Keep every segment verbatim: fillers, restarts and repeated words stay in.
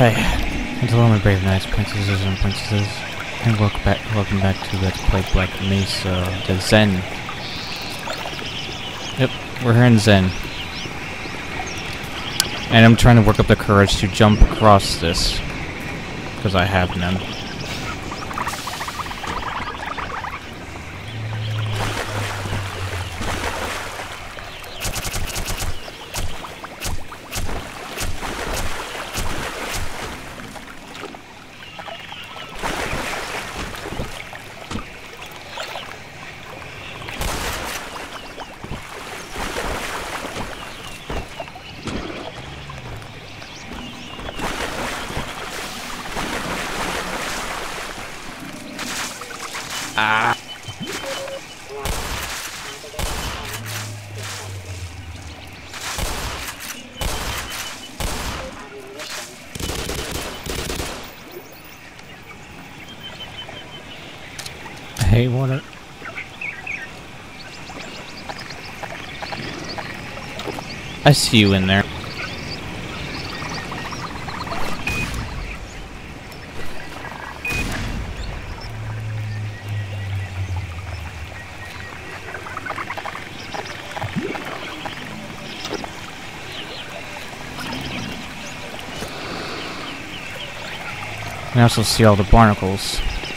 Alright, hello my brave knights, princesses and princesses, and welcome back, welcome back to Let's Play Black Mesa, the Zen. Yep, we're here in Zen. And I'm trying to work up the courage to jump across this, because I have none. Ah. Hey, what a... I see you in there. I also see all the barnacles.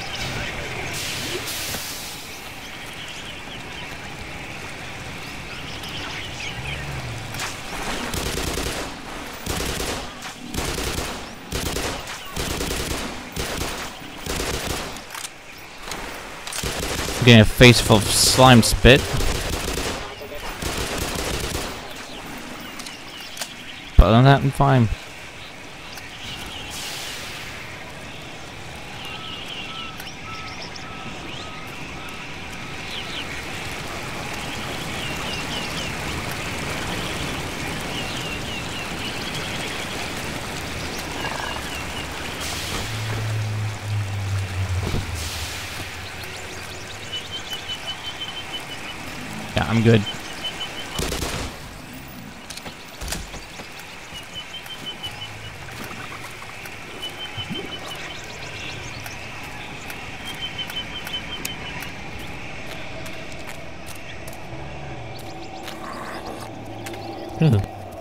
I'm getting a face full of slime spit. But other than that, I'm fine. Yeah, I'm good. Hmm.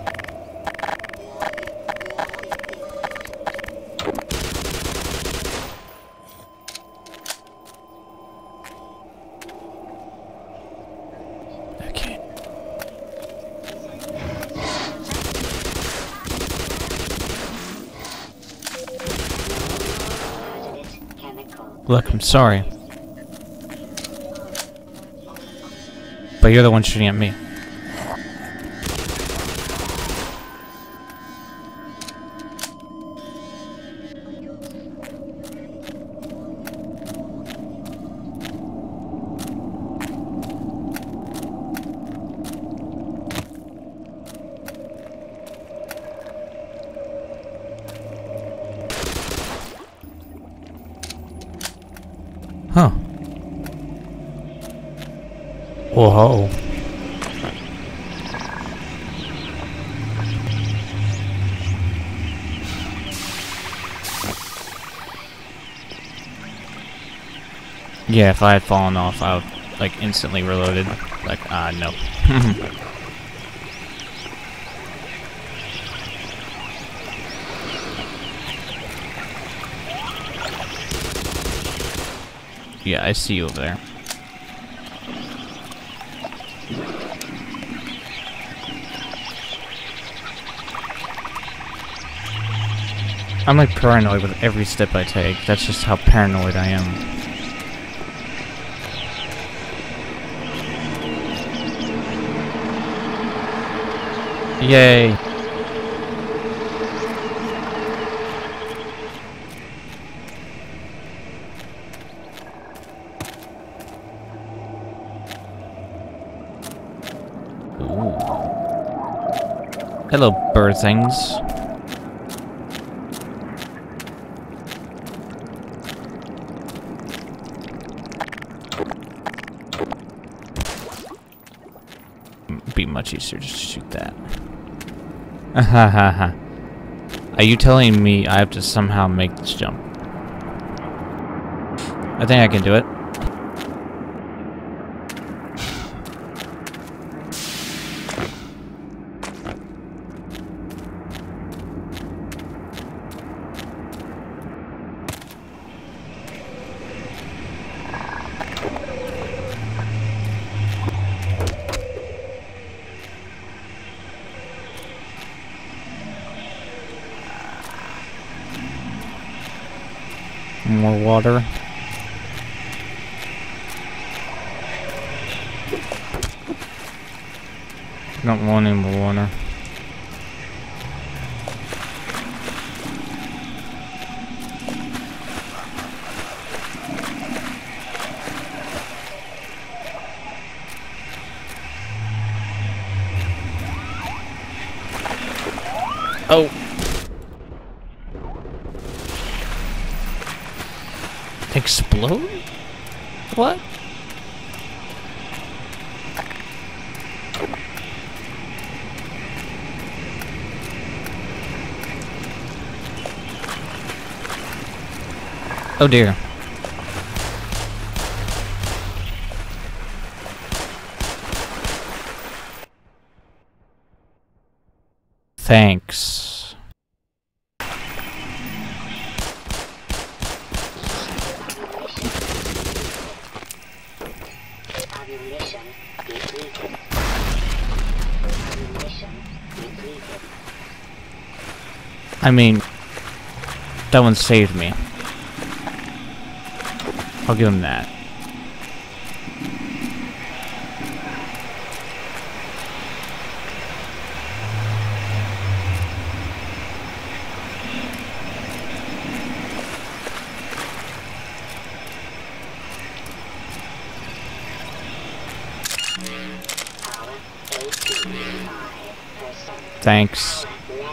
Look, I'm sorry. But you're the one shooting at me. Huh. Whoa. Yeah, if I had fallen off, I would, like, instantly reloaded. Like, ah, uh, no. Yeah, I see you over there. I'm like paranoid with every step I take. That's just how paranoid I am. Yay. Ooh. Hello, bird things. It'd be much easier just to shoot that. Ha ha ha. Are you telling me I have to somehow make this jump? I think I can do it. More water. Don't want any more water. Oh. Explode? What? Oh dear. Thanks. I mean, that one saved me. I'll give him that. Thanks.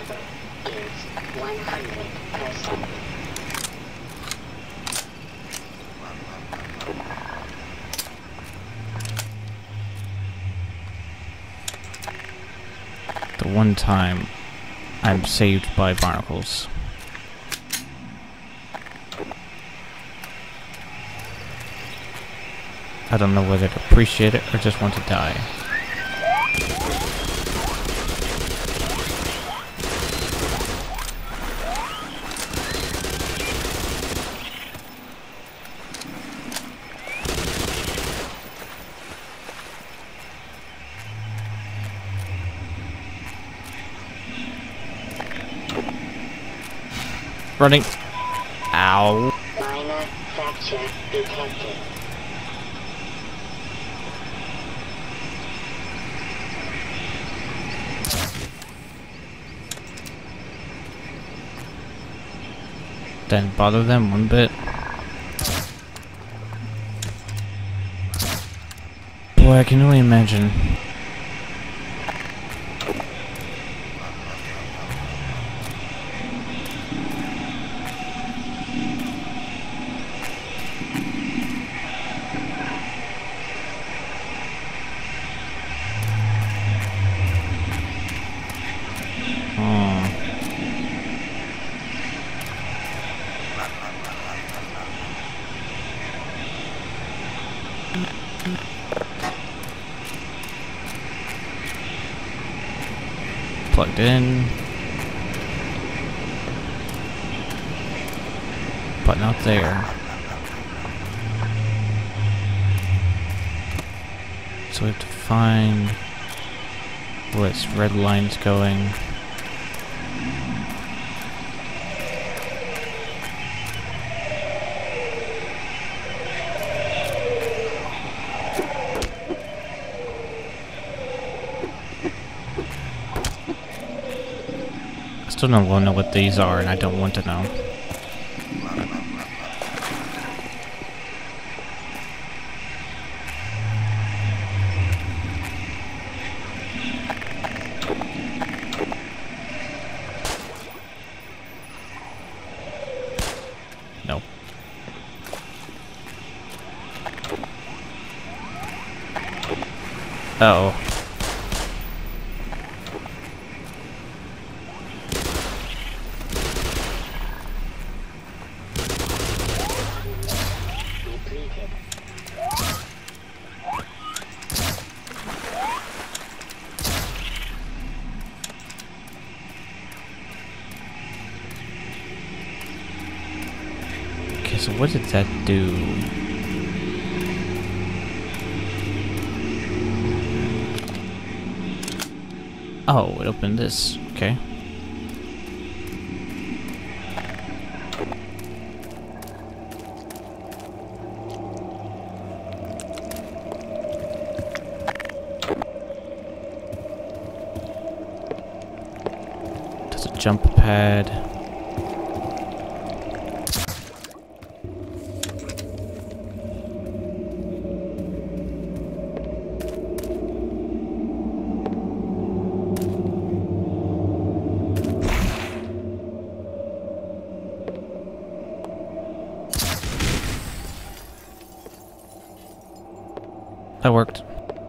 The one time I'm saved by barnacles. I don't know whether to appreciate it or just want to die. Running. Ow. Minor fracture detected. Didn't bother them one bit. Boy, I can only imagine. Plugged in, but not there. So we have to find where its red line's going. I still don't want to know what these are, and I don't want to know. No. Uh-oh. So what did that do? Oh, it opened this. Okay. There's a jump pad. That worked.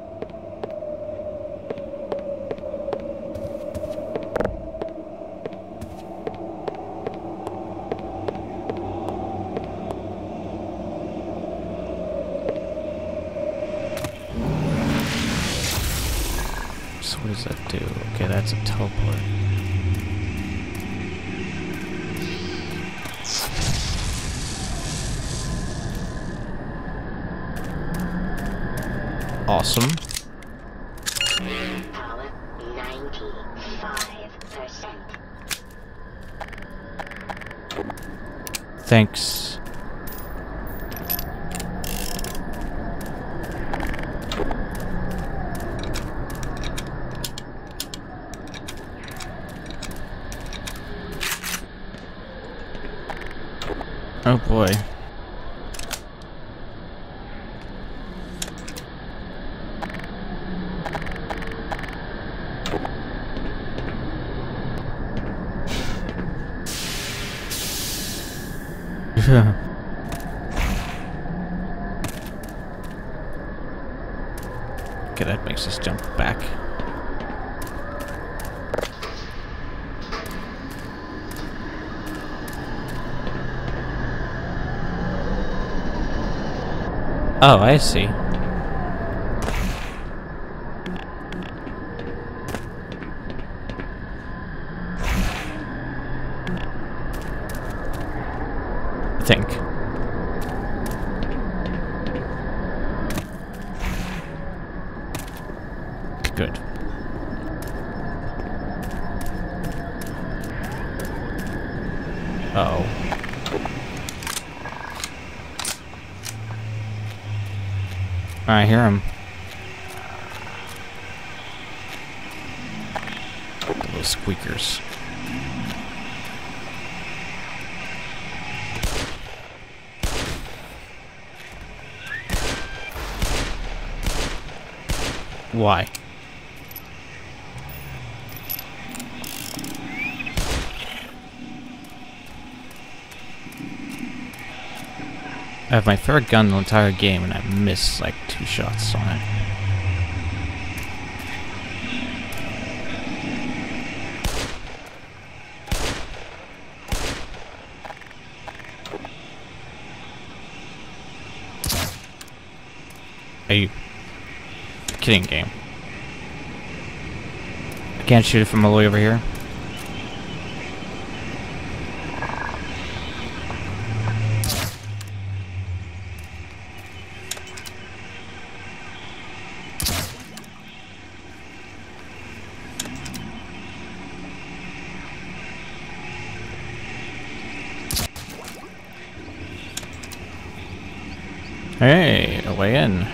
So what does that do? Okay, that's a teleport. Awesome. Power ninety-five percent. Thanks. Oh boy. Okay, that makes us jump back. Oh, I see. I think. Good. Uh-oh. I hear him. The little squeakers. Why? I have my favorite gun in the entire game, and I missed like two shots on it. Are you kidding, game? I can't shoot it from all the way over here. Hey, a way in.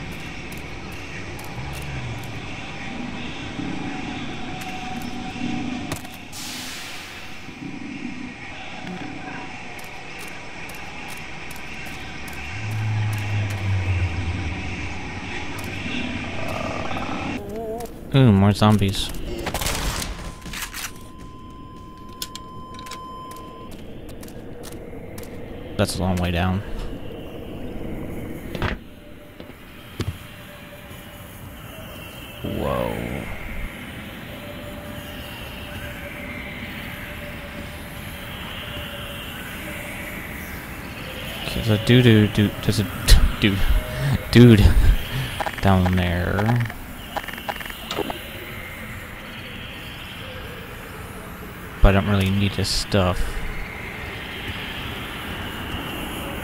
Ooh, more zombies. That's a long way down. Whoa. Okay, there's a dude, dude, dude, there's a dude, dude down there. But I don't really need his stuff.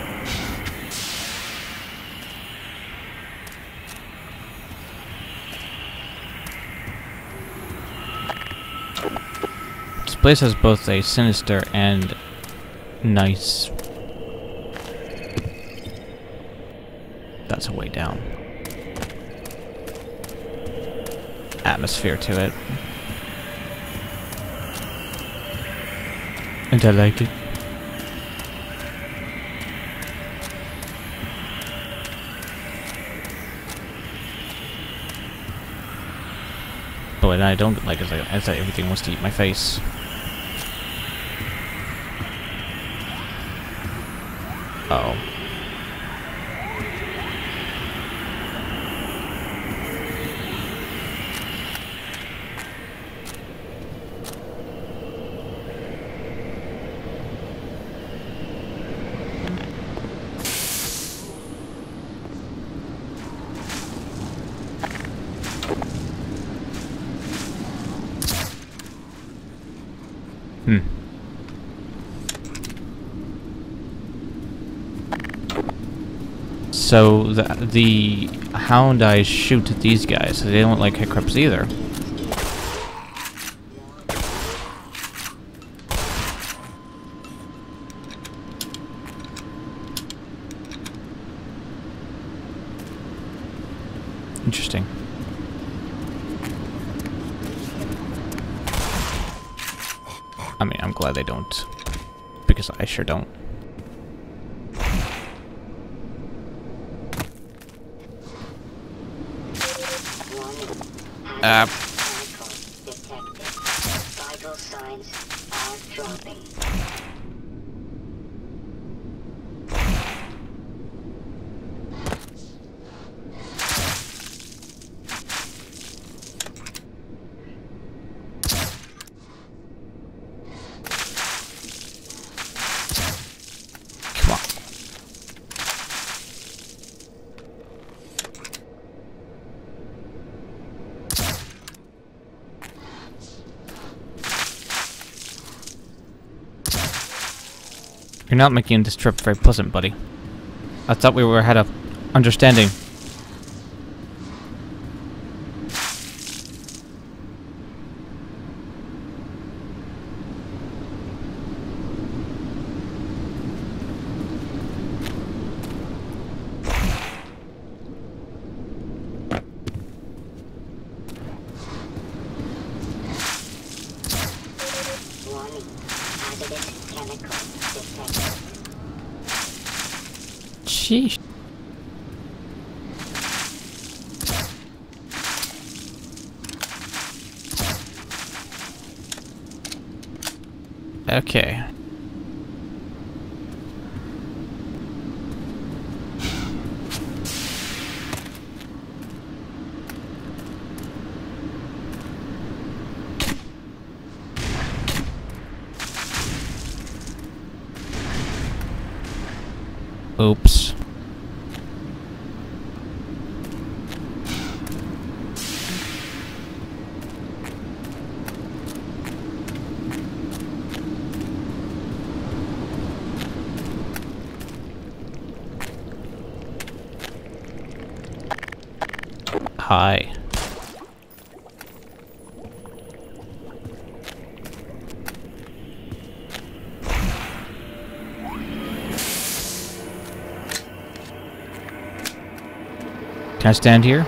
place has both a sinister and nice... That's a way down. Atmosphere to it. And I like it. But what I don't like is that, is that everything wants to eat my face. Uh oh. Hmm. So the the hound eyes shoot at these guys. So they don't like hiccups either. Interesting. I mean, I'm glad they don't, because I sure don't. Uh, Vital signs are dropping. come on. You're not making this trip very pleasant, buddy. I thought we were had a understanding. Warning. Hazardous chemical detected. Sheesh. Okay. Oops. Hi. Can I stand here?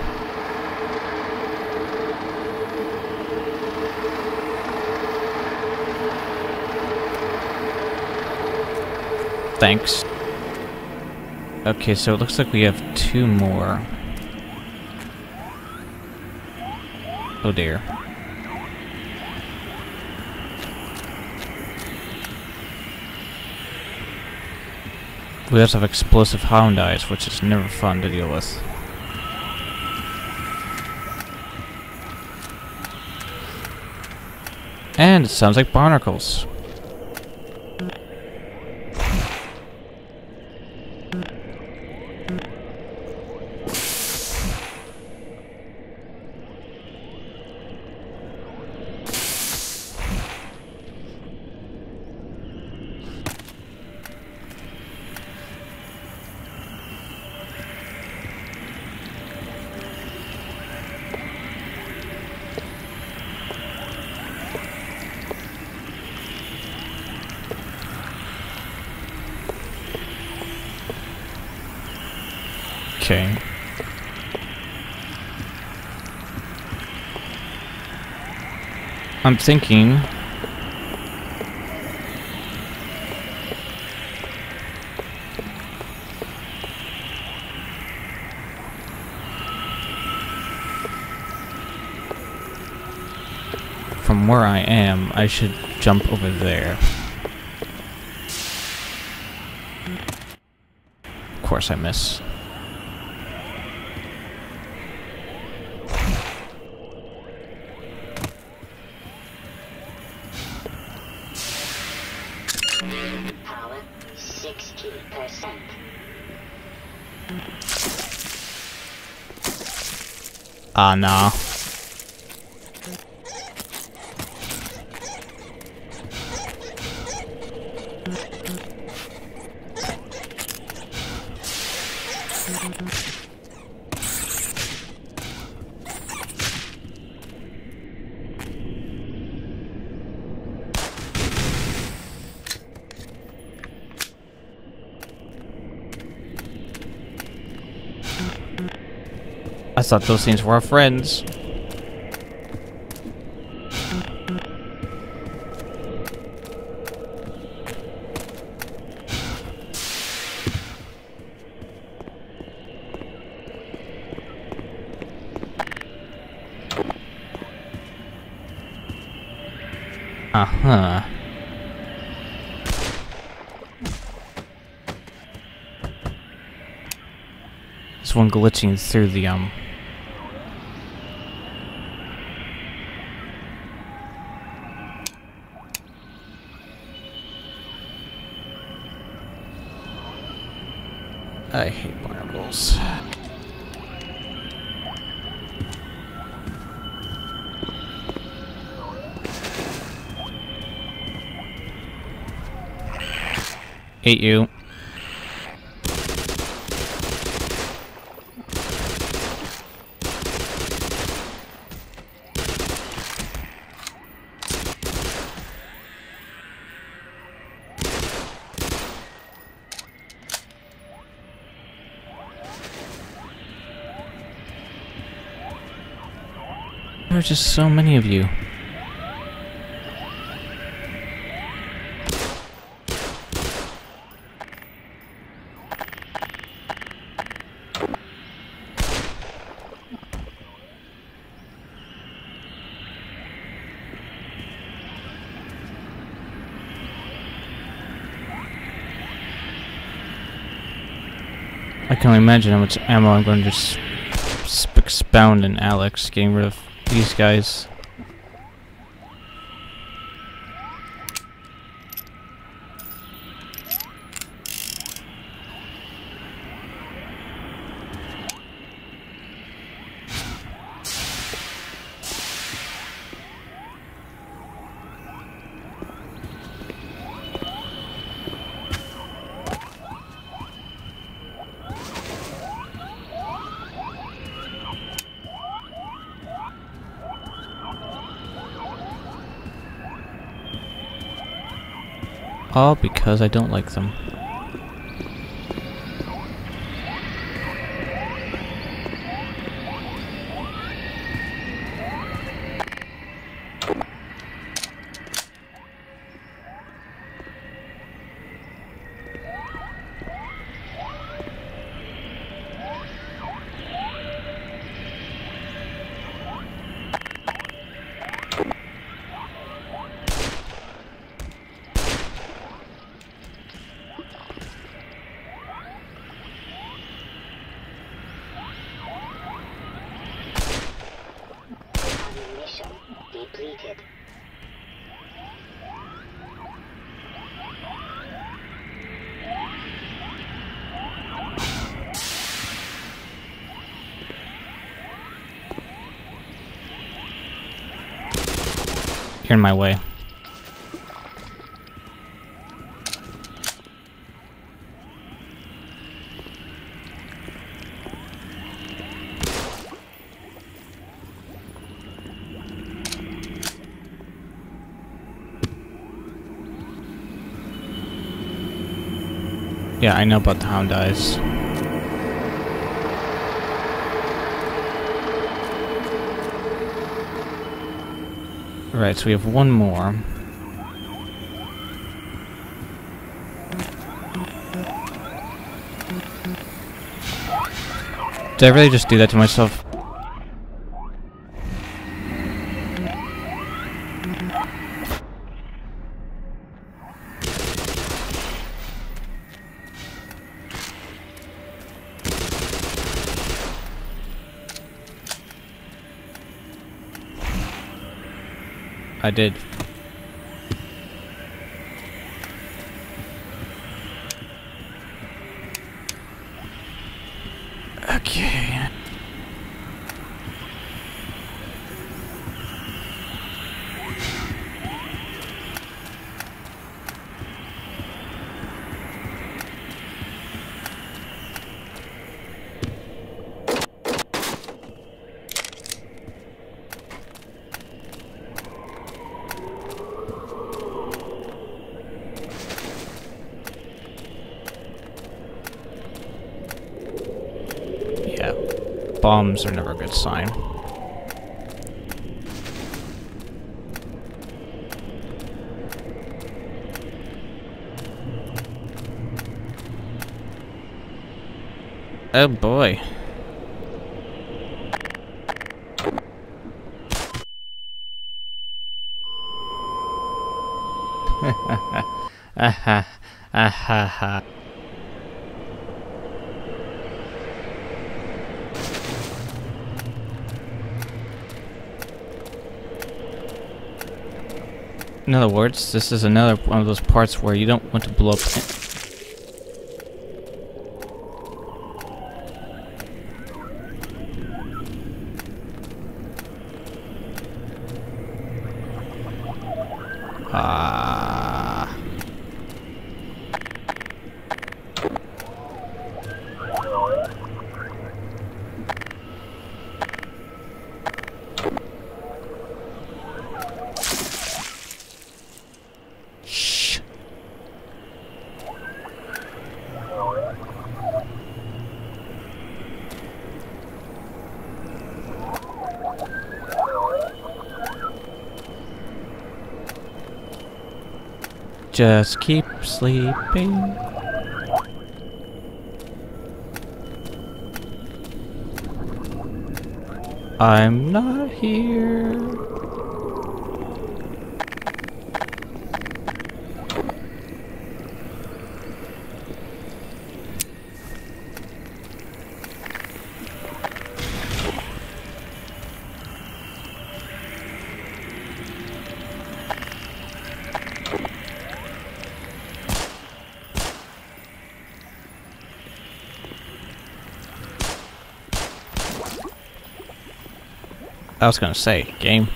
Thanks. Okay, so it looks like we have two more. Oh dear. We also have explosive hound eyes, which is never fun to deal with. And it sounds like barnacles. Okay. I'm thinking... from where I am, I should jump over there. Of course I miss. Power sixty percent. Ah, nah. I thought those things were our friends. Uh-huh. This one glitching through the, um... I hate barnacles. Hate you. There are just so many of you. I can only imagine how much ammo I'm going to just sp expound in Alex, getting rid of these guys. All because I don't like them. Ammunition depleted. You're in my way. Yeah, I know about the hound eyes. Right, so we have one more. Did I really just do that to myself? I did. Okay. Yeah, bombs are never a good sign. Oh boy. Aha, aha, ha. In other words, this is another one of those parts where you don't want to blow up. Ah. Shh. Just keep sleeping. I'm not here. I was gonna say, game.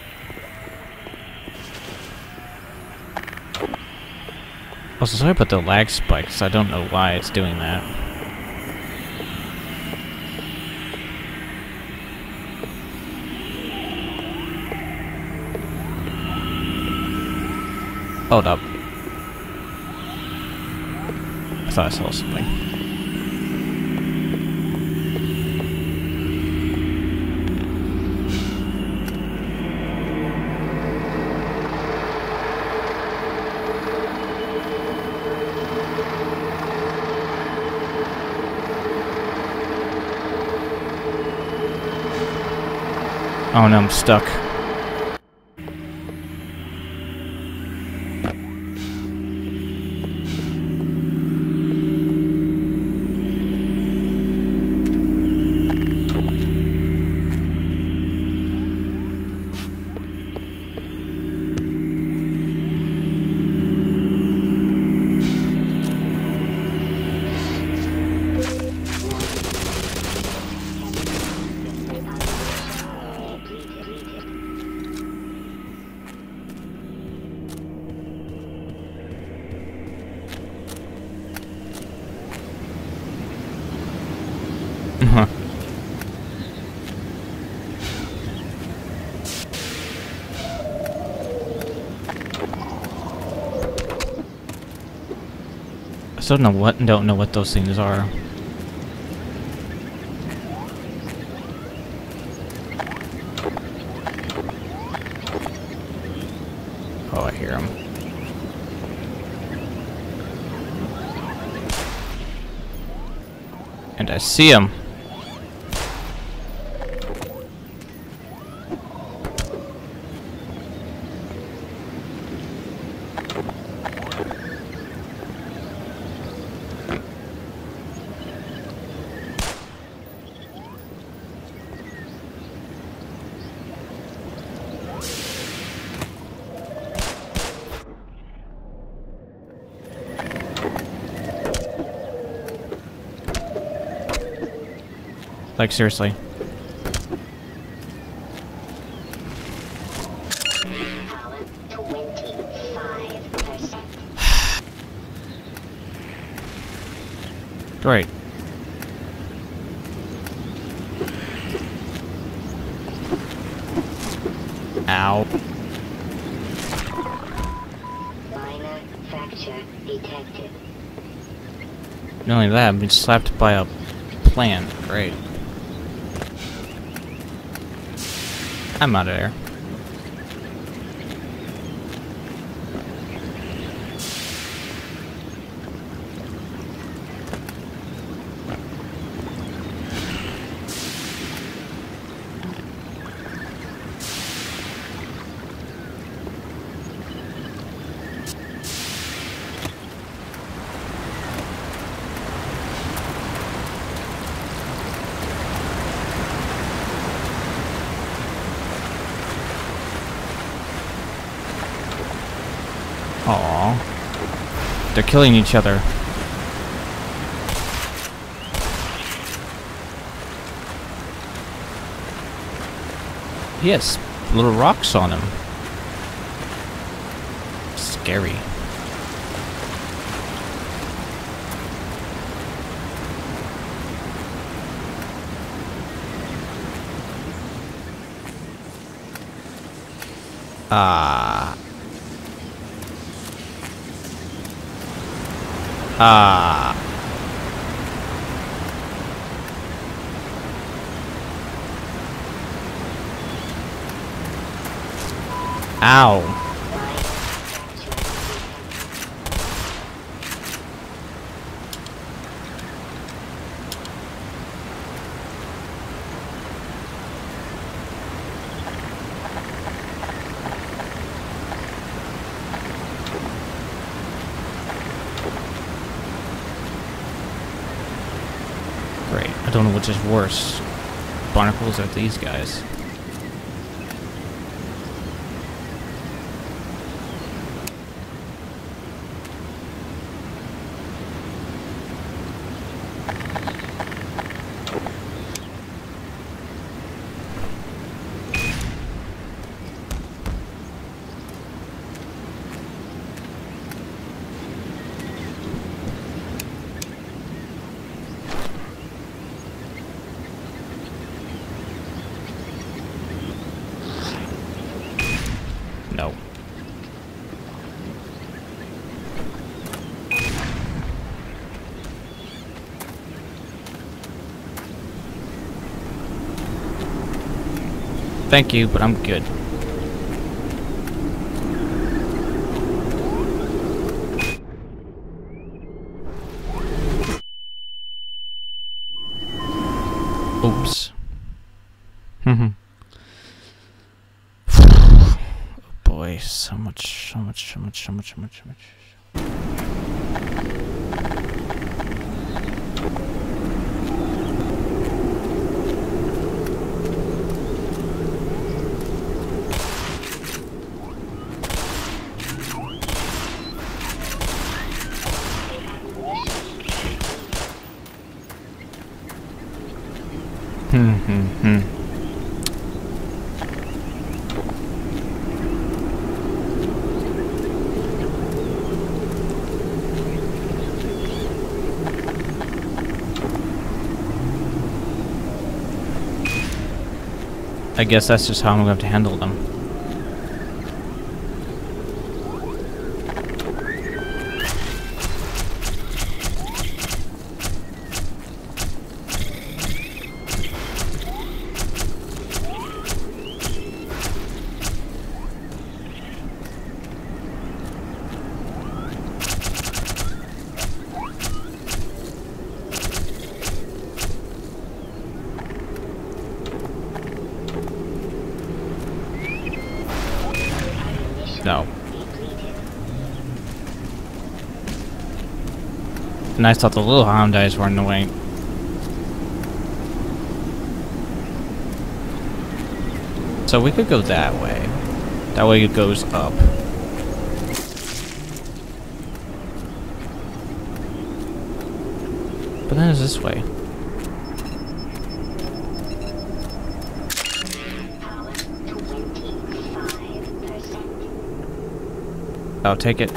Also, sorry about the lag spikes. I don't know why it's doing that. Hold up. I thought I saw something. Oh no, I'm stuck. Huh. I still don't know what don't know what those things are. And I see him. Like, seriously. Power twenty-five percent. Great. Ow. Minor fracture detected. Not only that, I've been slapped by a plant. Great. I'm out of there. Aww. They're killing each other. He has little rocks on him. Scary. Ah. Ah. Ow. Great. I don't know which is worse. Barnacles or these guys. No. Thank you, but I'm good. Oops. Mhm. Boy, so much, so much, so much, so much, so much, so much. Hmm, hmm, hmm. I guess that's just how I'm going to have to handle them. And I thought the little Hyundais were annoying. So we could go that way. That way it goes up. But then it's this way. Power twenty-five percent. I'll take it.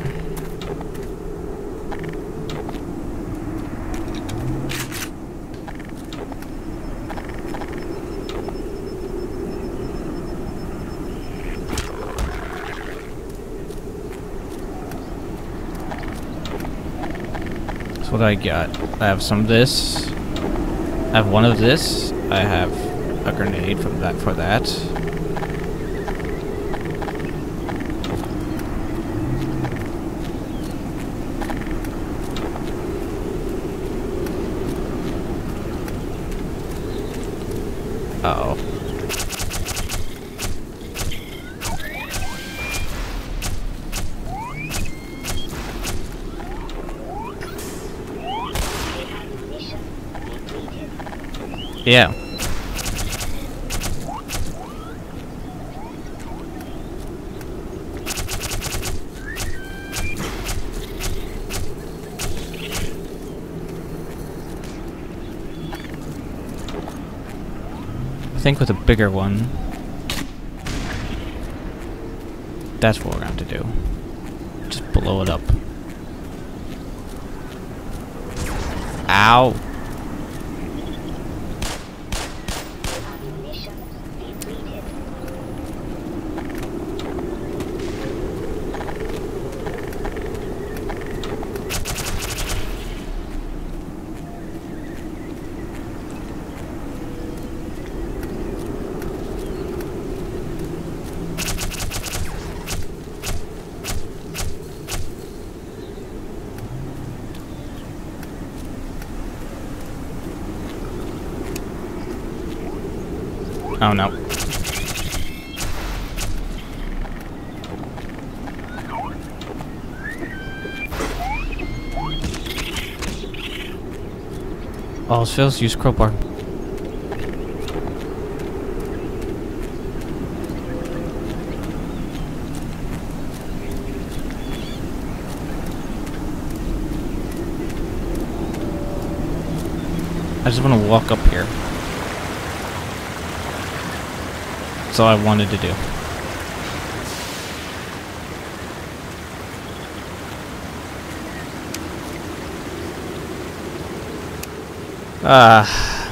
That's what I got. I have some of this. I have one of this. I have a grenade from that for that. Uh-oh. Yeah. I think with a bigger one, that's what we're going to do. Just blow it up. Ow! Oh no. Oh, it fails to use crowbar. I just want to walk up here. That's all I wanted to do. Ah.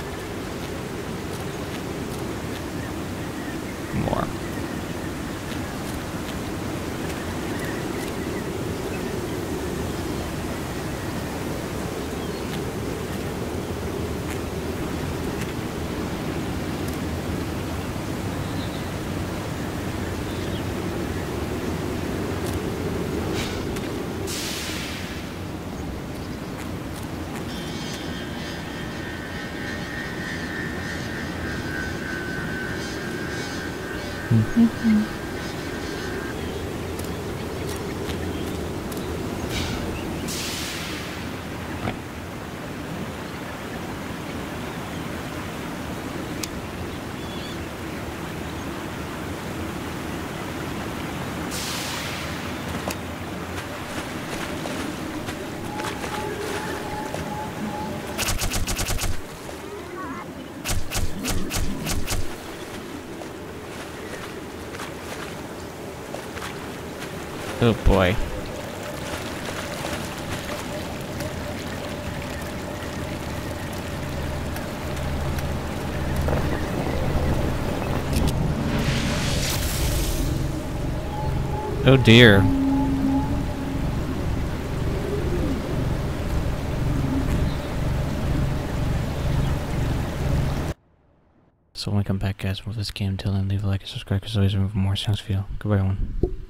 More. Mm-hmm. Oh boy. Oh dear. So when we come back, guys, with this game, until then, leave a like and subscribe because always remember more sounds for you. Goodbye, everyone.